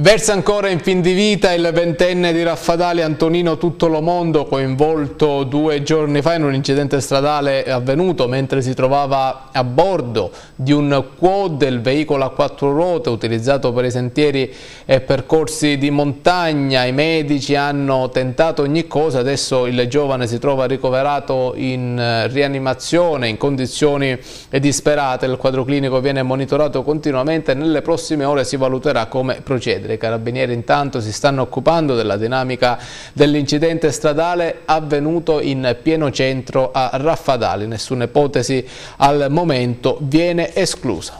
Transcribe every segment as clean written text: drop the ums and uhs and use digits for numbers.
Versa ancora in fin di vita il ventenne di Raffadali Antonino Tuttolomondo, coinvolto 2 giorni fa in un incidente stradale avvenuto mentre si trovava a bordo di un quad, il veicolo a 4 ruote utilizzato per i sentieri e percorsi di montagna. I medici hanno tentato ogni cosa, adesso il giovane si trova ricoverato in rianimazione in condizioni disperate. Il quadro clinico viene monitorato continuamente e nelle prossime ore si valuterà come procedere. I carabinieri intanto si stanno occupando della dinamica dell'incidente stradale avvenuto in pieno centro a Raffadali. Nessuna ipotesi al momento viene esclusa.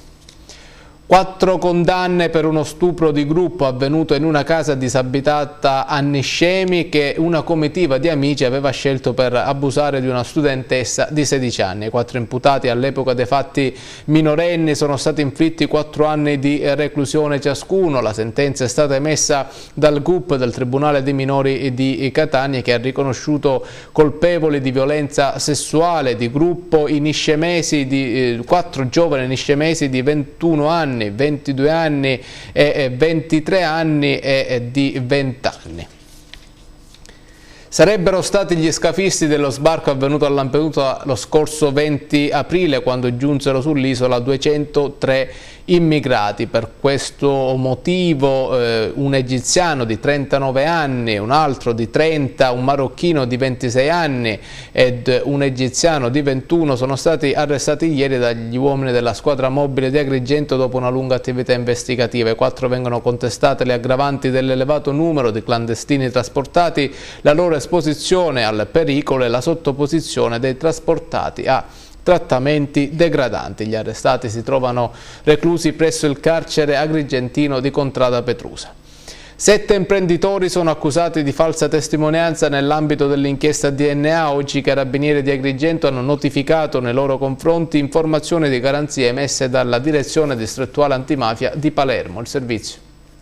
4 condanne per uno stupro di gruppo avvenuto in una casa disabitata a Niscemi che una comitiva di amici aveva scelto per abusare di una studentessa di 16 anni. I 4 imputati, all'epoca dei fatti minorenni, sono stati inflitti 4 anni di reclusione ciascuno. La sentenza è stata emessa dal GUP del Tribunale dei Minori di Catania, che ha riconosciuto colpevoli di violenza sessuale di gruppo i niscemesi di 4 giovani niscemesi di 21 anni, 22 anni e 23 anni e di 20 anni. Sarebbero stati gli scafisti dello sbarco avvenuto a Lampedusa lo scorso 20 aprile, quando giunsero sull'isola 203 immigrati. Per questo motivo un egiziano di 39 anni, un altro di 30, un marocchino di 26 anni ed un egiziano di 21 sono stati arrestati ieri dagli uomini della squadra mobile di Agrigento dopo una lunga attività investigativa. I 4 vengono contestate le aggravanti dell'elevato numero di clandestini trasportati, la loro esposizione al pericolo e la sottoposizione dei trasportati a trattamenti degradanti. Gli arrestati si trovano reclusi presso il carcere agrigentino di Contrada Petrusa. 7 imprenditori sono accusati di falsa testimonianza nell'ambito dell'inchiesta DNA. Oggi i carabinieri di Agrigento hanno notificato nei loro confronti informazioni di garanzia emesse dalla Direzione Distrettuale Antimafia di Palermo. Il servizio.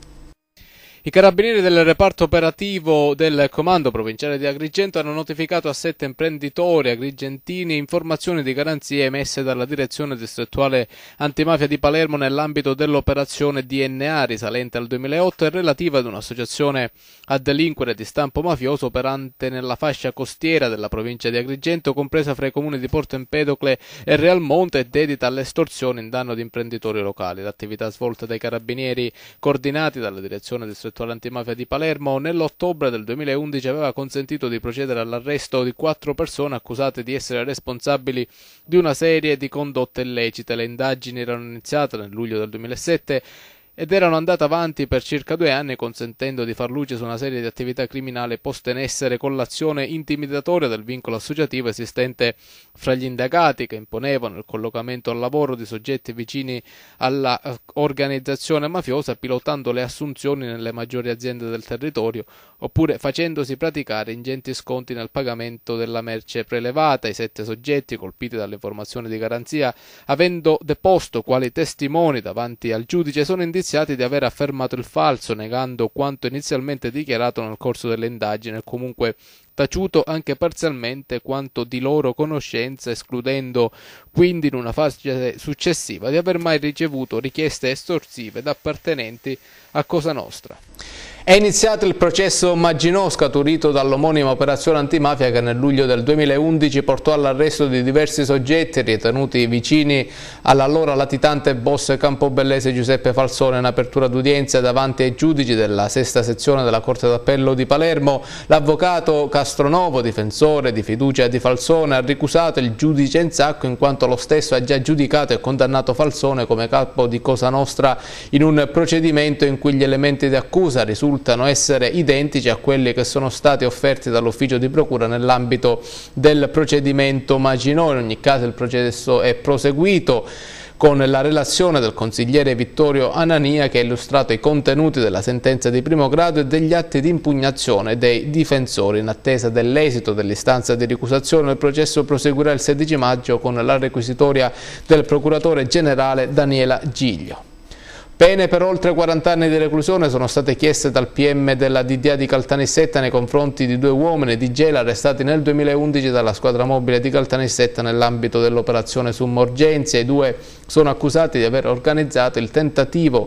I carabinieri del reparto operativo del Comando Provinciale di Agrigento hanno notificato a 7 imprenditori agrigentini informazioni di garanzia emesse dalla Direzione Distrettuale Antimafia di Palermo nell'ambito dell'operazione DNA risalente al 2008 e relativa ad un'associazione a delinquere di stampo mafioso operante nella fascia costiera della provincia di Agrigento, compresa fra i comuni di Porto Empedocle e Realmonte, e dedita alle estorsioni in danno di imprenditori locali. L'attività svolta dai carabinieri coordinati dalla Direzione Distrettuale Antimafia di Palermo nell'ottobre del 2011 aveva consentito di procedere all'arresto di 4 persone accusate di essere responsabili di una serie di condotte illecite. Le indagini erano iniziate nel luglio del 2007 ed erano andate avanti per circa 2 anni, consentendo di far luce su una serie di attività criminali poste in essere con l'azione intimidatoria del vincolo associativo esistente fra gli indagati, che imponevano il collocamento al lavoro di soggetti vicini alla organizzazione mafiosa, pilotando le assunzioni nelle maggiori aziende del territorio, oppure facendosi praticare ingenti sconti nel pagamento della merce prelevata. I 7 soggetti colpiti dalle informazioni di garanzia, avendo deposto quali testimoni davanti al giudice, sono indiziati di aver affermato il falso, negando quanto inizialmente dichiarato nel corso delle indagini e comunque taciuto anche parzialmente quanto di loro conoscenza, escludendo quindi in una fase successiva di aver mai ricevuto richieste estorsive da appartenenti a Cosa Nostra. È iniziato il processo Maginò, scaturito dall'omonima operazione antimafia che nel luglio del 2011 portò all'arresto di diversi soggetti ritenuti vicini all'allora latitante boss campobellese Giuseppe Falsone. In apertura d'udienza davanti ai giudici della 6ª sezione della Corte d'Appello di Palermo, l'avvocato Castronovo, difensore di fiducia di Falsone, ha ricusato il giudice in sacco in quanto lo stesso ha già giudicato e condannato Falsone come capo di Cosa Nostra in un procedimento in cui gli elementi di accusa risultano essere identici a quelli che sono stati offerti dall'ufficio di procura nell'ambito del procedimento Maginò. In ogni caso il processo è proseguito con la relazione del consigliere Vittorio Anania, che ha illustrato i contenuti della sentenza di primo grado e degli atti di impugnazione dei difensori. In attesa dell'esito dell'istanza di ricusazione, il processo proseguirà il 16 maggio con la requisitoria del procuratore generale Daniela Giglio. Pene per oltre 40 anni di reclusione sono state chieste dal PM della DDA di Caltanissetta nei confronti di 2 uomini di Gela arrestati nel 2011 dalla squadra mobile di Caltanissetta nell'ambito dell'operazione Summorgenza. I 2 sono accusati di aver organizzato il tentativo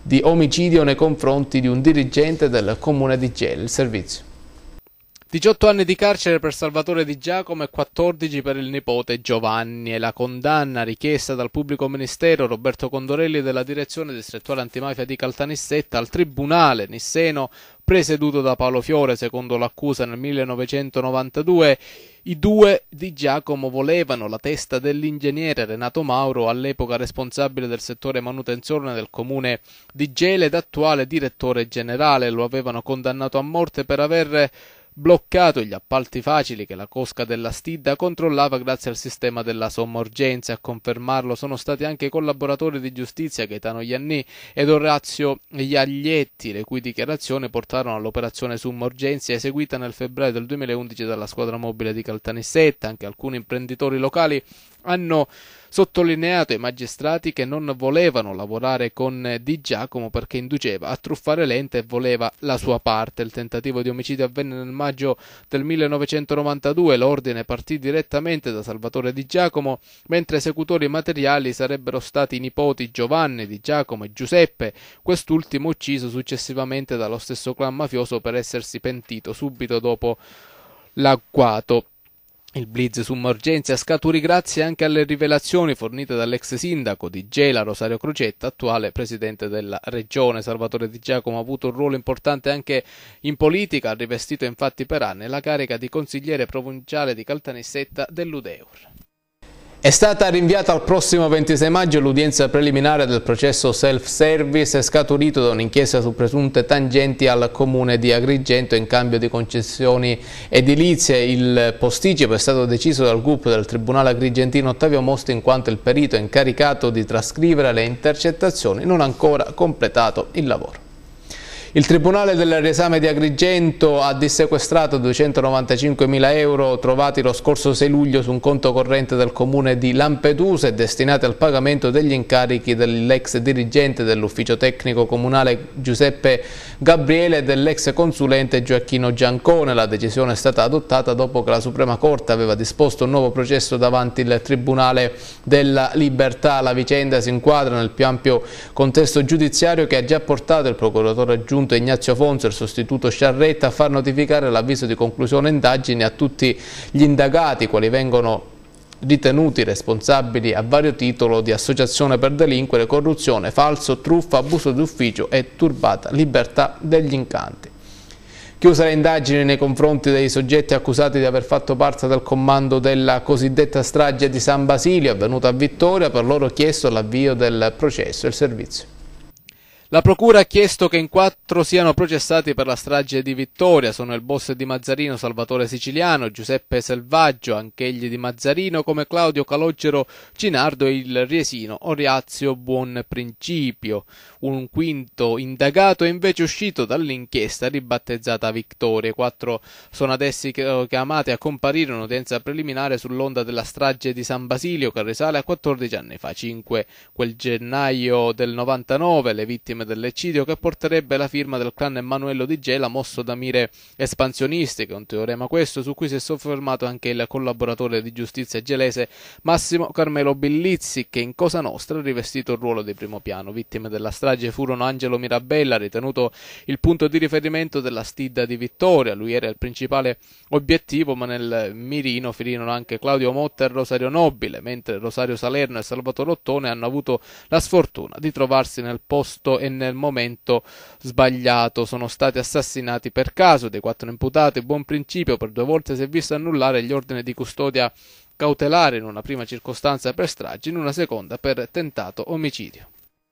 di omicidio nei confronti di un dirigente del comune di Gela. Il servizio. 18 anni di carcere per Salvatore Di Giacomo e 14 per il nipote Giovanni e la condanna richiesta dal pubblico ministero Roberto Condorelli della direzione distrettuale antimafia di Caltanissetta al tribunale nisseno presieduto da Paolo Fiore. Secondo l'accusa nel 1992 i due Di Giacomo volevano la testa dell'ingegnere Renato Mauro, all'epoca responsabile del settore manutenzione del comune di Gela ed attuale direttore generale. Lo avevano condannato a morte per aver bloccato gli appalti facili che la cosca della Stidda controllava grazie al sistema della somma urgenza. A confermarlo sono stati anche i collaboratori di giustizia Gaetano Iannì ed Orazio Iaglietti, le cui dichiarazioni portarono all'operazione somma urgenza eseguita nel febbraio del 2011 dalla squadra mobile di Caltanissetta. Anche alcuni imprenditori locali hanno sottolineato ai magistrati che non volevano lavorare con Di Giacomo perché induceva a truffare l'ente e voleva la sua parte. Il tentativo di omicidio avvenne nel maggio del 1992, l'ordine partì direttamente da Salvatore Di Giacomo, mentre esecutori materiali sarebbero stati i nipoti Giovanni Di Giacomo e Giuseppe, quest'ultimo ucciso successivamente dallo stesso clan mafioso per essersi pentito subito dopo l'agguato. Il blitz su urgenza scaturì grazie anche alle rivelazioni fornite dall'ex sindaco di Gela Rosario Crocetta, attuale presidente della regione. Salvatore Di Giacomo ha avuto un ruolo importante anche in politica, ha rivestito infatti per anni la carica di consigliere provinciale di Caltanissetta dell'UDEUR. È stata rinviata al prossimo 26 maggio l'udienza preliminare del processo self-service scaturito da un'inchiesta su presunte tangenti al comune di Agrigento in cambio di concessioni edilizie. Il posticipo è stato deciso dal GUP del Tribunale Agrigentino Ottavio Mosti in quanto il perito incaricato di trascrivere le intercettazioni non ha ancora completato il lavoro. Il Tribunale del Riesame di Agrigento ha dissequestrato 295.000 euro trovati lo scorso 6 luglio su un conto corrente del comune di Lampedusa e destinati al pagamento degli incarichi dell'ex dirigente dell'ufficio tecnico comunale Giuseppe Gabriele e dell'ex consulente Gioacchino Giancone. La decisione è stata adottata dopo che la Suprema Corte aveva disposto un nuovo processo davanti il Tribunale della Libertà. La vicenda si inquadra nel più ampio contesto giudiziario che ha già portato il procuratore aggiunto Ignazio Fonso e il sostituto Sciarretta a far notificare l'avviso di conclusione indagini a tutti gli indagati, quali vengono ritenuti responsabili a vario titolo di associazione per delinquere, corruzione, falso, truffa, abuso d'ufficio e turbata libertà degli incanti. Chiuse le indagini nei confronti dei soggetti accusati di aver fatto parte del comando della cosiddetta strage di San Basilio avvenuta a Vittoria, per loro chiesto l'avvio del processo e il servizio. La procura ha chiesto che in 4 siano processati per la strage di Vittoria. Sono il boss di Mazzarino Salvatore Siciliano, Giuseppe Selvaggio, anch'egli di Mazzarino, come Claudio Calogero Cinardo e il riesino Orazio Buonprincipio. Un quinto indagato è invece uscito dall'inchiesta ribattezzata Vittoria. 4 sono adesso chiamati a comparire in un'udienza preliminare sull'onda della strage di San Basilio che risale a 14 anni fa. 5 quel gennaio del 99, le vittime dell'eccidio che porterebbe la firma del clan Emanuello Di Gela mosso da mire espansionistiche, un teorema questo su cui si è soffermato anche il collaboratore di giustizia gelese Massimo Carmelo Billizzi, che in Cosa Nostra ha rivestito il ruolo di primo piano. Vittime della strage furono Angelo Mirabella, ritenuto il punto di riferimento della Stidda di Vittoria. Lui era il principale obiettivo, ma nel mirino finirono anche Claudio Motta e Rosario Nobile, mentre Rosario Salerno e Salvatore Ottone hanno avuto la sfortuna di trovarsi nel posto e nel momento sbagliato. Sono stati assassinati per caso. Dei 4 imputati, Buonprincipio per 2 volte si è visto annullare gli ordini di custodia cautelare in una prima circostanza per strage, in una seconda per tentato omicidio.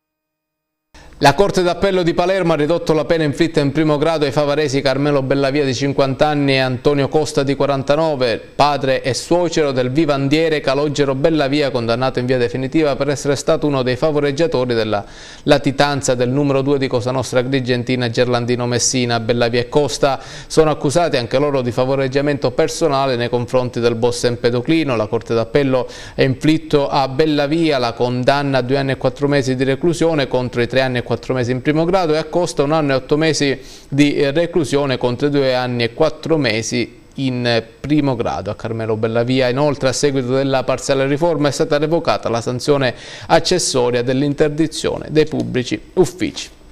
La Corte d'Appello di Palermo ha ridotto la pena inflitta in primo grado ai favaresi Carmelo Bellavia di 50 anni e Antonio Costa di 49, padre e suocero del vivandiere Calogero Bellavia, condannato in via definitiva per essere stato uno dei favoreggiatori della latitanza del numero 2 di Cosa Nostra Agrigentina Gerlandino Messina. Bellavia e Costa sono accusati anche loro di favoreggiamento personale nei confronti del boss Empedoclino. La Corte d'Appello ha inflitto a Bellavia la condanna a 2 anni e 4 mesi di reclusione contro i 3 anni e 4 mesi in primo grado e a Costa 1 anno e 8 mesi di reclusione contro i 2 anni e 4 mesi in primo grado. A Carmelo Bellavia inoltre, a seguito della parziale riforma, è stata revocata la sanzione accessoria dell'interdizione dei pubblici uffici.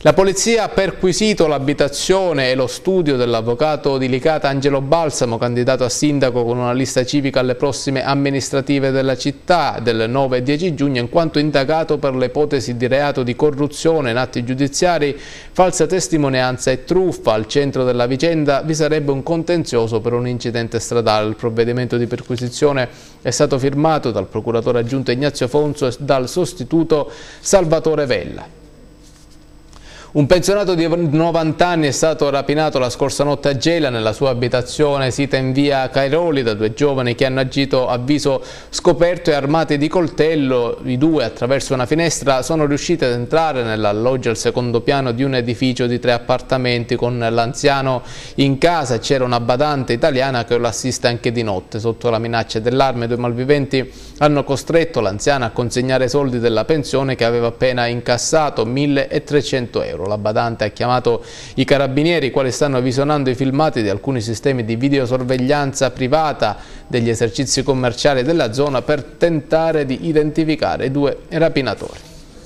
La polizia ha perquisito l'abitazione e lo studio dell'avvocato di Licata Angelo Balsamo, candidato a sindaco con una lista civica alle prossime amministrative della città del 9 e 10 giugno, in quanto indagato per le ipotesi di reato di corruzione in atti giudiziari, falsa testimonianza e truffa. Al centro della vicenda vi sarebbe un contenzioso per un incidente stradale. Il provvedimento di perquisizione è stato firmato dal procuratore aggiunto Ignazio Fonso e dal sostituto Salvatore Vella. Un pensionato di 90 anni è stato rapinato la scorsa notte a Gela nella sua abitazione sita in via Cairoli da due giovani che hanno agito a viso scoperto e armati di coltello. I due, attraverso una finestra, sono riusciti ad entrare nell'alloggio al secondo piano di un edificio di 3 appartamenti con l'anziano in casa. C'era una badante italiana che lo assiste anche di notte. Sotto la minaccia dell'arma, i due malviventi hanno costretto l'anziana a consegnare i soldi della pensione che aveva appena incassato, 1.300 euro. La badante ha chiamato i carabinieri, i quali stanno visionando i filmati di alcuni sistemi di videosorveglianza privata degli esercizi commerciali della zona per tentare di identificare i due rapinatori.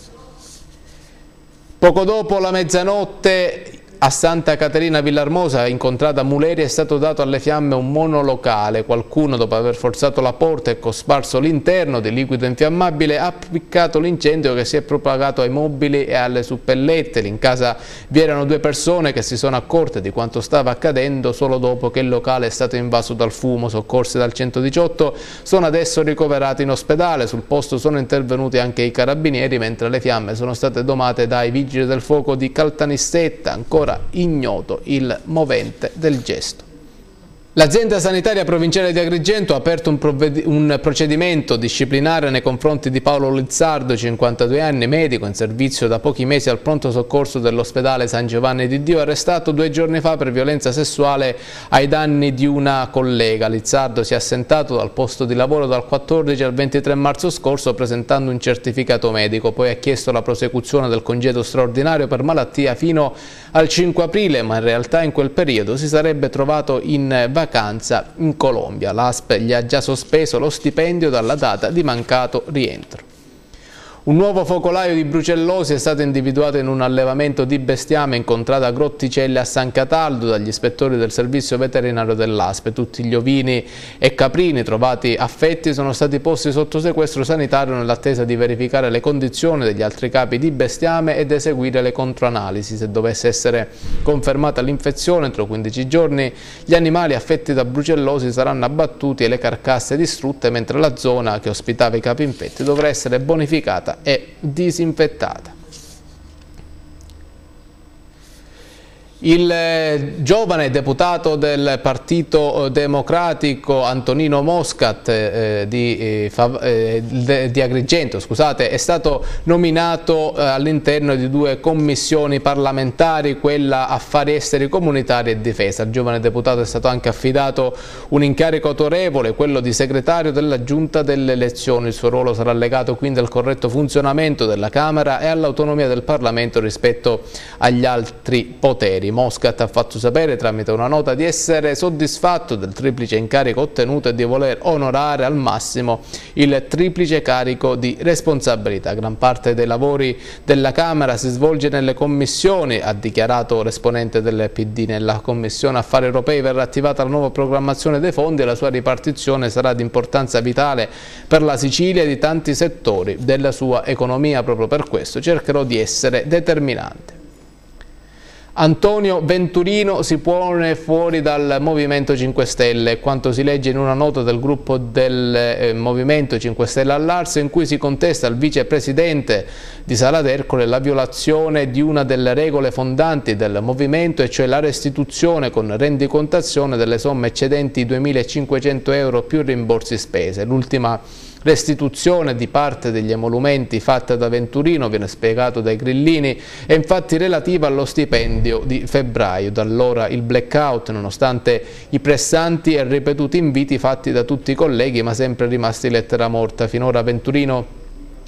Poco dopo la mezzanotte a Santa Caterina Villarmosa, incontrata a Muleri, è stato dato alle fiamme un monolocale. Qualcuno, dopo aver forzato la porta e cosparso l'interno di liquido infiammabile, ha appiccato l'incendio che si è propagato ai mobili e alle suppellette. In casa vi erano 2 persone che si sono accorte di quanto stava accadendo solo dopo che il locale è stato invaso dal fumo. Soccorsi dal 118 sono adesso ricoverati in ospedale. Sul posto sono intervenuti anche i carabinieri, mentre le fiamme sono state domate dai vigili del fuoco di Caltanissetta. Ancora ignoto il movente del gesto. L'azienda sanitaria provinciale di Agrigento ha aperto un procedimento disciplinare nei confronti di Paolo Lizzardo, 52 anni, medico in servizio da pochi mesi al pronto soccorso dell'ospedale San Giovanni di Dio, arrestato 2 giorni fa per violenza sessuale ai danni di una collega. Lizzardo si è assentato dal posto di lavoro dal 14 al 23 marzo scorso presentando un certificato medico, poi ha chiesto la prosecuzione del congedo straordinario per malattia fino al 5 aprile, ma in realtà in quel periodo si sarebbe trovato in vacanza in Colombia. L'ASP gli ha già sospeso lo stipendio dalla data di mancato rientro. Un nuovo focolaio di brucellosi è stato individuato in un allevamento di bestiame incontrato a Grotticelle a San Cataldo dagli ispettori del servizio veterinario dell'ASP. Tutti gli ovini e caprini trovati affetti sono stati posti sotto sequestro sanitario nell'attesa di verificare le condizioni degli altri capi di bestiame ed eseguire le controanalisi. Se dovesse essere confermata l'infezione entro 15 giorni, gli animali affetti da brucellosi saranno abbattuti e le carcasse distrutte, mentre la zona che ospitava i capi infetti dovrà essere bonificata e disinfettata. Il giovane deputato del Partito Democratico Antonino Moscat di Agrigento, è stato nominato all'interno di 2 commissioni parlamentari, quella Affari Esteri Comunitari e Difesa. Al giovane deputato è stato anche affidato un incarico autorevole, quello di segretario della Giunta delle Elezioni. Il suo ruolo sarà legato quindi al corretto funzionamento della Camera e all'autonomia del Parlamento rispetto agli altri poteri. Moscat ha fatto sapere tramite una nota di essere soddisfatto del triplice incarico ottenuto e di voler onorare al massimo il triplice carico di responsabilità. Gran parte dei lavori della Camera si svolge nelle commissioni, ha dichiarato l'esponente del PD. Nella Commissione Affari Europei verrà attivata la nuova programmazione dei fondi e la sua ripartizione sarà di importanza vitale per la Sicilia e di tanti settori della sua economia. Proprio per questo cercherò di essere determinante. Antonio Venturino si pone fuori dal Movimento 5 Stelle, quanto si legge in una nota del gruppo del Movimento 5 Stelle all'Arso, in cui si contesta al vicepresidente di Sala d'Ercole la violazione di una delle regole fondanti del movimento, e cioè la restituzione con rendicontazione delle somme eccedenti i 2.500 euro più rimborsi spese. L'ultima restituzione di parte degli emolumenti fatta da Venturino, viene spiegato dai grillini, è infatti relativa allo stipendio di febbraio. Da allora il blackout, nonostante i pressanti e ripetuti inviti fatti da tutti i colleghi, ma sempre rimasti lettera morta. Finora Venturino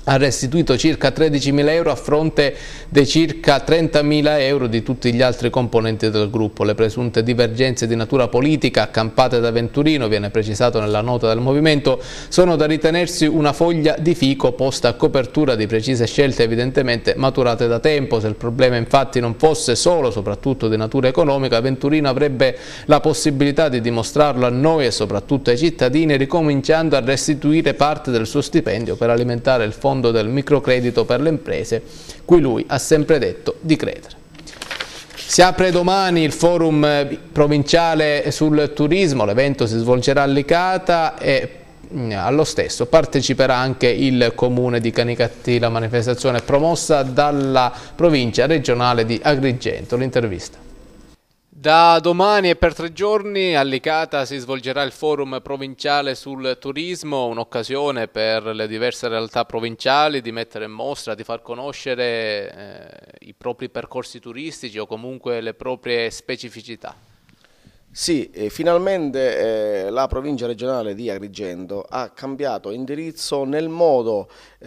ha restituito circa 13.000 euro a fronte dei circa 30.000 euro di tutti gli altri componenti del gruppo. Le presunte divergenze di natura politica accampate da Venturino, viene precisato nella nota del movimento, sono da ritenersi una foglia di fico posta a copertura di precise scelte evidentemente maturate da tempo. Se il problema infatti non fosse solo, soprattutto di natura economica, Venturino avrebbe la possibilità di dimostrarlo a noi e soprattutto ai cittadini, ricominciando a restituire parte del suo stipendio per alimentare il fondo del microcredito per le imprese, cui lui ha sempre detto di credere. Si apre domani il forum provinciale sul turismo, l'evento si svolgerà a Licata e allo stesso parteciperà anche il comune di Canicattì. La manifestazione è promossa dalla provincia regionale di Agrigento. L'intervista. Da domani e per 3 giorni a Licata si svolgerà il forum provinciale sul turismo, un'occasione per le diverse realtà provinciali di mettere in mostra, di far conoscere i propri percorsi turistici o comunque le proprie specificità. Sì, finalmente la provincia regionale di Agrigento ha cambiato indirizzo nel modo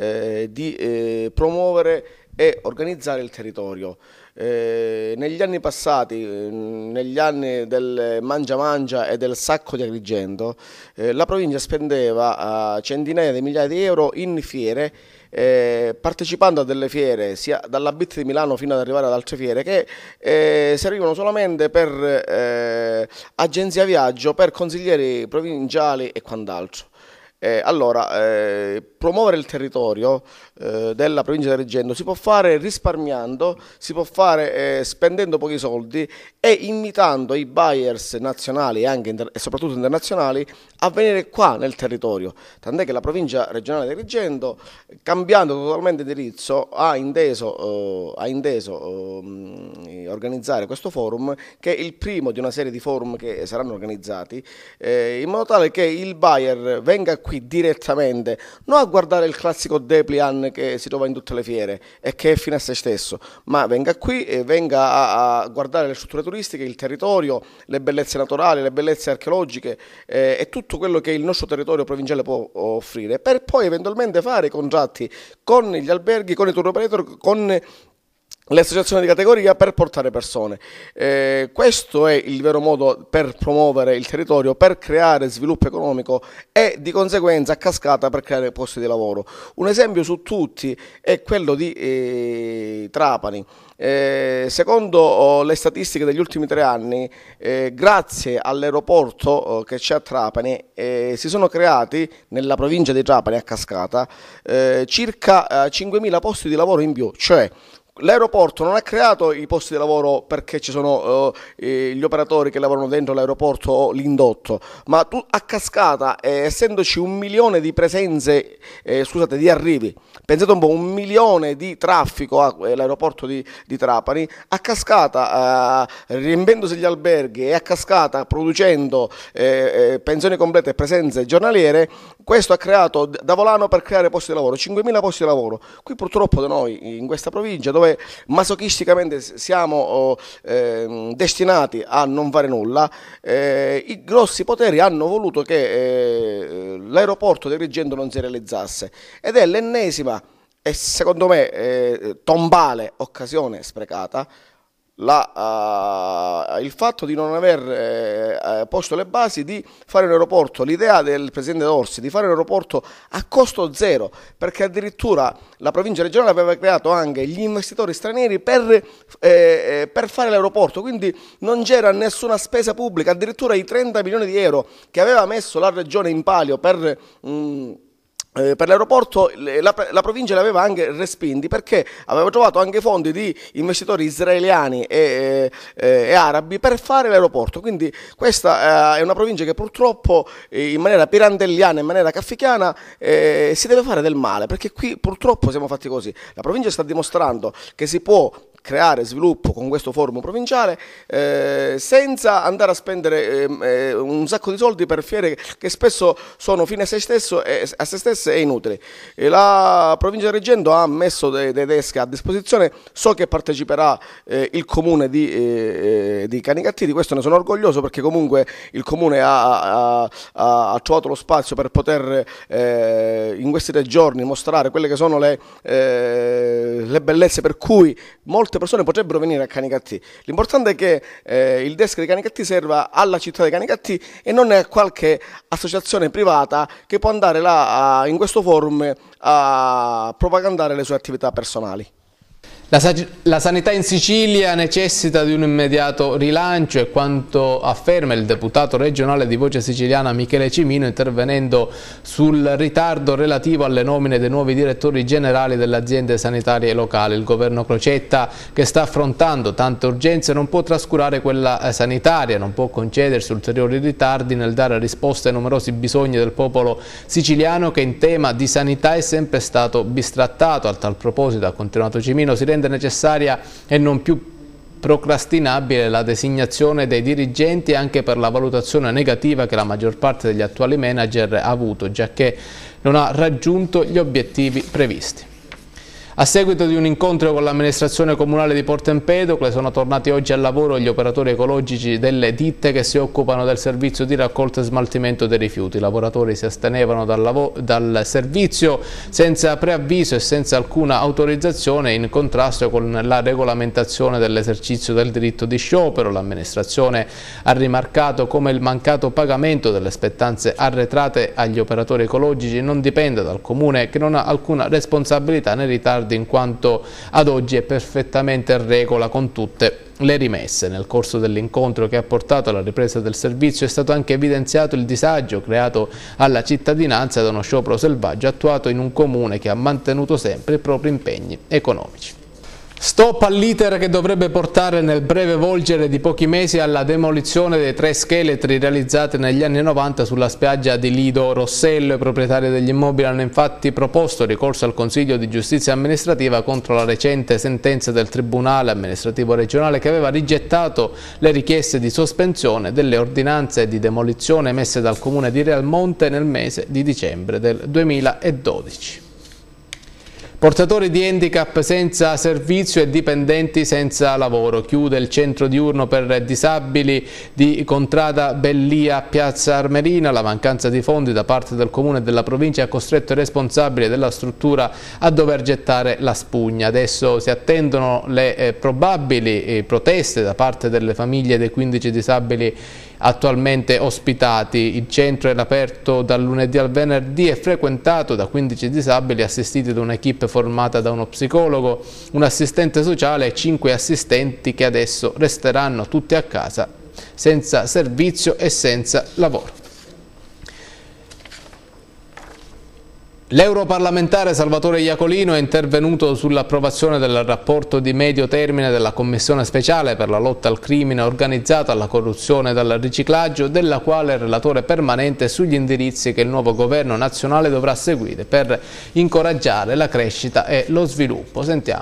di promuovere e organizzare il territorio. Negli anni passati, negli anni del mangia e del sacco di Agrigento, la provincia spendeva centinaia di migliaia di euro in fiere, partecipando a delle fiere sia dalla BIT di Milano fino ad arrivare ad altre fiere che servivano solamente per agenzia viaggio, per consiglieri provinciali e quant'altro. Promuovere il territorio della provincia di Agrigento si può fare risparmiando, si può fare spendendo pochi soldi e invitando i buyers nazionali e soprattutto internazionali a venire qua nel territorio. Tant'è che la provincia regionale di Agrigento, cambiando totalmente indirizzo, ha inteso organizzare questo forum, che è il primo di una serie di forum che saranno organizzati, in modo tale che il buyer venga qui direttamente, non a guardare il classico dépliant che si trova in tutte le fiere e che è fine a se stesso, ma venga qui e venga a guardare le strutture turistiche, il territorio, le bellezze naturali, le bellezze archeologiche e tutto quello che il nostro territorio provinciale può offrire, per poi eventualmente fare i contratti con gli alberghi, con i tour operator, con le associazioni di categoria per portare persone. Questo è il vero modo per promuovere il territorio, per creare sviluppo economico e di conseguenza a cascata per creare posti di lavoro. Un esempio su tutti è quello di Trapani. Secondo le statistiche degli ultimi 3 anni, grazie all'aeroporto che c'è a Trapani, si sono creati nella provincia di Trapani a cascata circa 5.000 posti di lavoro in più, cioè l'aeroporto non ha creato i posti di lavoro perché ci sono gli operatori che lavorano dentro l'aeroporto o l'indotto, ma a cascata, essendoci 1 milione di presenze, di arrivi, pensate un po', 1 milione di traffico all'aeroporto di Trapani, a cascata, riempiendosi gli alberghi e a cascata producendo pensioni complete e presenze giornaliere, questo ha creato da volano per creare posti di lavoro, 5.000 posti di lavoro. Qui purtroppo da noi, in questa provincia, dove masochisticamente siamo destinati a non fare nulla, i grossi poteri hanno voluto che l'aeroporto di Agrigento non si realizzasse, ed è l'ennesima e secondo me tombale occasione sprecata il fatto di non aver posto le basi di fare un aeroporto. L'idea del presidente D'Orsi di fare un aeroporto a costo zero, perché addirittura la provincia regionale aveva creato anche gli investitori stranieri per fare l'aeroporto, quindi non c'era nessuna spesa pubblica, addirittura i 30 milioni di euro che aveva messo la regione in palio per l'aeroporto, la provincia li aveva anche respinti, perché aveva trovato anche fondi di investitori israeliani e arabi per fare l'aeroporto. Quindi questa è una provincia che purtroppo in maniera pirandelliana, in maniera kafkiana, si deve fare del male, perché qui purtroppo siamo fatti così. La provincia sta dimostrando che si può creare sviluppo con questo forum provinciale senza andare a spendere un sacco di soldi per fiere che spesso sono fine a se stesse complesse e inutili. La provincia di Agrigento ha messo dei desk a disposizione, so che parteciperà il comune di Canicattì, di questo ne sono orgoglioso, perché comunque il comune ha trovato lo spazio per poter in questi 3 giorni mostrare quelle che sono le bellezze per cui molte persone potrebbero venire a Canicattì. L'importante è che il desk di Canicattì serva alla città di Canicattì e non a qualche associazione privata che può andare là in questo forum a propagandare le sue attività personali. La sanità in Sicilia necessita di un immediato rilancio, è quanto afferma il deputato regionale di Voce Siciliana Michele Cimino, intervenendo sul ritardo relativo alle nomine dei nuovi direttori generali delle aziende sanitarie locali. Il governo Crocetta, che sta affrontando tante urgenze, non può trascurare quella sanitaria, non può concedersi ulteriori ritardi nel dare risposte ai numerosi bisogni del popolo siciliano, che in tema di sanità è sempre stato bistrattato. A tal proposito, ha continuato Cimino, si rende necessaria e non più procrastinabile la designazione dei dirigenti, anche per la valutazione negativa che la maggior parte degli attuali manager ha avuto, giacché non ha raggiunto gli obiettivi previsti. A seguito di un incontro con l'amministrazione comunale di Porto Empedocle sono tornati oggi al lavoro gli operatori ecologici delle ditte che si occupano del servizio di raccolta e smaltimento dei rifiuti. I lavoratori si astenevano dal servizio senza preavviso e senza alcuna autorizzazione, in contrasto con la regolamentazione dell'esercizio del diritto di sciopero. L'amministrazione ha rimarcato come il mancato pagamento delle spettanze arretrate agli operatori ecologici non dipende dal comune, che non ha alcuna responsabilità nei ritardi, in quanto ad oggi è perfettamente in regola con tutte le rimesse. Nel corso dell'incontro che ha portato alla ripresa del servizio è stato anche evidenziato il disagio creato alla cittadinanza da uno sciopero selvaggio attuato in un comune che ha mantenuto sempre i propri impegni economici. Stop all'iter che dovrebbe portare nel breve volgere di pochi mesi alla demolizione dei 3 scheletri realizzati negli anni 90 sulla spiaggia di Lido Rossello. I proprietari degli immobili hanno infatti proposto ricorso al Consiglio di Giustizia Amministrativa contro la recente sentenza del Tribunale Amministrativo Regionale, che aveva rigettato le richieste di sospensione delle ordinanze di demolizione emesse dal Comune di Realmonte nel mese di dicembre del 2012. Portatori di handicap senza servizio e dipendenti senza lavoro. Chiude il centro diurno per disabili di Contrada Bellia Piazza Armerina. La mancanza di fondi da parte del Comune e della provincia ha costretto i responsabili della struttura a dover gettare la spugna. Adesso si attendono le probabili proteste da parte delle famiglie dei 15 disabili attualmente ospitati. Il centro è aperto dal lunedì al venerdì e frequentato da 15 disabili assistiti da un'equipe formata da uno psicologo, un assistente sociale e 5 assistenti che adesso resteranno tutti a casa senza servizio e senza lavoro. L'europarlamentare Salvatore Iacolino è intervenuto sull'approvazione del rapporto di medio termine della Commissione speciale per la lotta al crimine organizzato, alla corruzione e al riciclaggio, della quale è relatore permanente, sugli indirizzi che il nuovo governo nazionale dovrà seguire per incoraggiare la crescita e lo sviluppo. Sentiamo.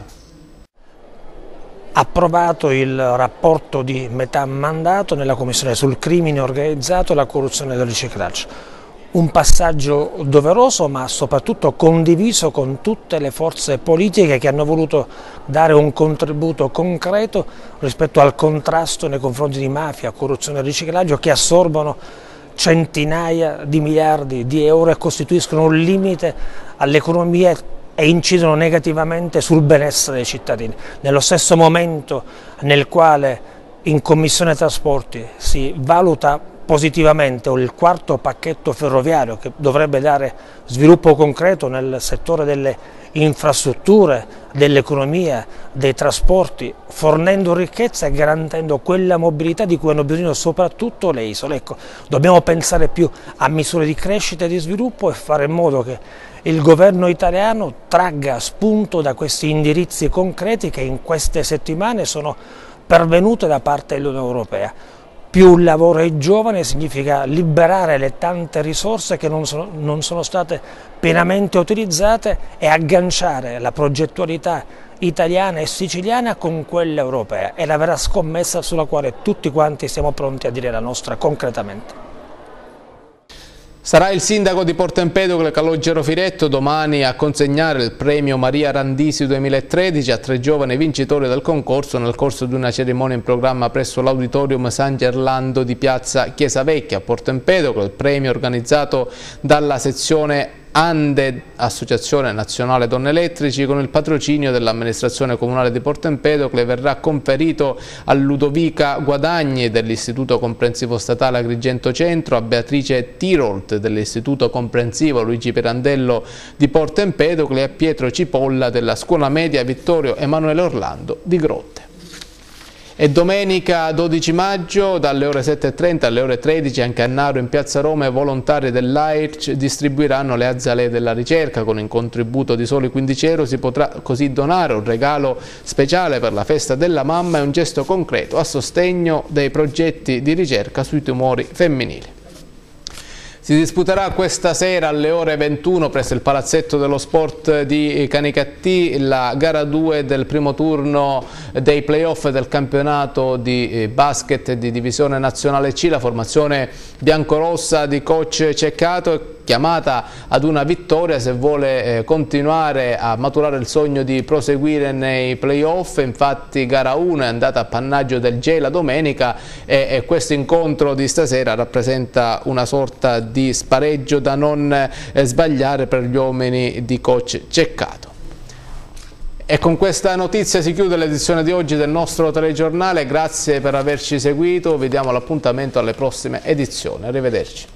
Approvato il rapporto di metà mandato nella Commissione sul crimine organizzato e la corruzione e il riciclaggio. Un passaggio doveroso, ma soprattutto condiviso con tutte le forze politiche che hanno voluto dare un contributo concreto rispetto al contrasto nei confronti di mafia, corruzione e riciclaggio, che assorbono centinaia di miliardi di euro e costituiscono un limite all'economia e incidono negativamente sul benessere dei cittadini. Nello stesso momento nel quale in Commissione Trasporti si valuta positivamente il 4° pacchetto ferroviario che dovrebbe dare sviluppo concreto nel settore delle infrastrutture, dell'economia, dei trasporti, fornendo ricchezza e garantendo quella mobilità di cui hanno bisogno soprattutto le isole. Ecco, dobbiamo pensare più a misure di crescita e di sviluppo e fare in modo che il governo italiano tragga spunto da questi indirizzi concreti che in queste settimane sono pervenute da parte dell'Unione Europea. Più lavoro ai giovani significa liberare le tante risorse che non sono state pienamente utilizzate e agganciare la progettualità italiana e siciliana con quella europea. È la vera scommessa sulla quale tutti quanti siamo pronti a dire la nostra concretamente. Sarà il sindaco di Porto Empedocle, Calogero Firetto, domani a consegnare il premio Maria Randisi 2013 a 3 giovani vincitori del concorso nel corso di una cerimonia in programma presso l'Auditorium San Gerlando di piazza Chiesa Vecchia a Porto Empedocle. Il premio organizzato dalla sezione ANDE, Associazione Nazionale Donne Elettrici, con il patrocinio dell'amministrazione comunale di Porto Empedocle, verrà conferito a Ludovica Guadagni dell'Istituto Comprensivo Statale Agrigento Centro, a Beatrice Tirolt dell'Istituto Comprensivo Luigi Pirandello di Porto Empedocle e a Pietro Cipolla della Scuola Media Vittorio Emanuele Orlando di Grotte. E domenica 12 maggio dalle ore 7:30 alle ore 13 anche a Naro in piazza Roma i volontari dell'AIRC distribuiranno le azalee della ricerca. Con un contributo di soli 15 euro si potrà così donare un regalo speciale per la festa della mamma e un gesto concreto a sostegno dei progetti di ricerca sui tumori femminili. Si disputerà questa sera alle ore 21 presso il Palazzetto dello Sport di Canicattì la gara 2 del primo turno dei playoff del campionato di basket di divisione nazionale C. La formazione biancorossa di coach Ceccato è chiamata ad una vittoria se vuole continuare a maturare il sogno di proseguire nei playoff. Infatti gara 1 è andata a pannaggio del Gela domenica e questo incontro di stasera rappresenta una sorta di spareggio da non sbagliare per gli uomini di coach Ceccato. E con questa notizia si chiude l'edizione di oggi del nostro telegiornale. Grazie per averci seguito, vi diamo l'appuntamento alle prossime edizioni. Arrivederci.